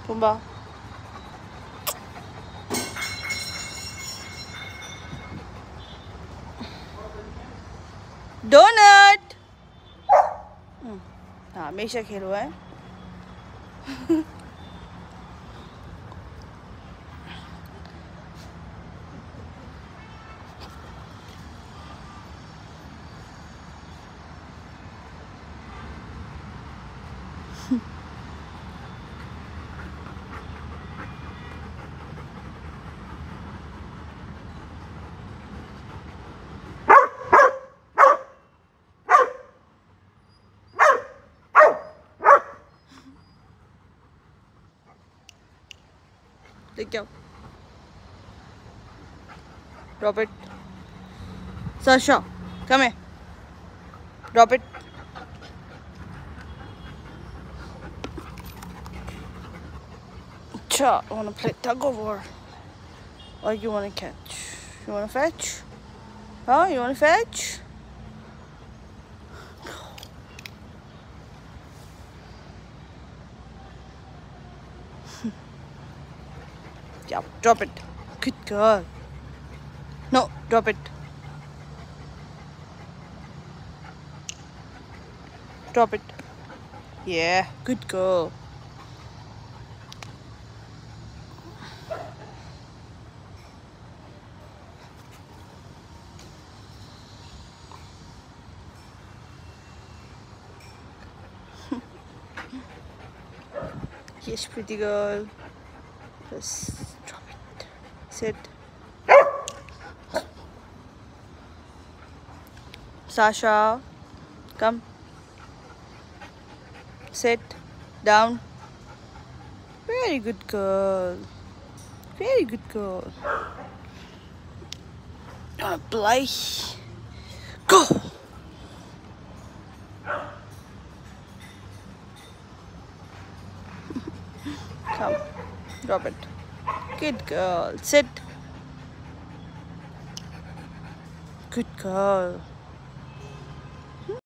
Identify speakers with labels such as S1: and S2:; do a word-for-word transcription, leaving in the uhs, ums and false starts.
S1: Pumbaa. Donut. Hmm. हाँ हमेशा खेलो है. Take out. Drop it. Sasha, come here. Drop it. Cha, wanna play tug of war? Or you wanna catch? You wanna fetch? Huh? You wanna fetch? Yeah, drop it. Good girl. No, drop it. Drop it. Yeah, good girl. Yes, pretty girl. Just drop it. Sit. Sasha, come. Sit down. Very good girl. Very good girl. Wanna play? Go. Come. Drop it. Good girl. Sit. Good girl.